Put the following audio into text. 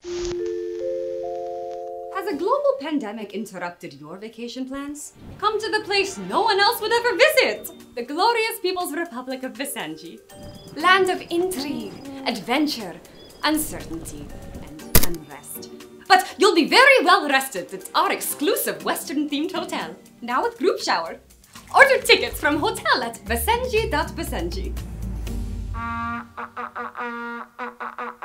Has a global pandemic interrupted your vacation plans? Come to the place no one else would ever visit! The glorious People's Republic of Basenji. Land of intrigue, adventure, uncertainty, and unrest. But you'll be very well rested at our exclusive Western-themed hotel. Now with group shower. Order tickets from hotel at basenji.basenji.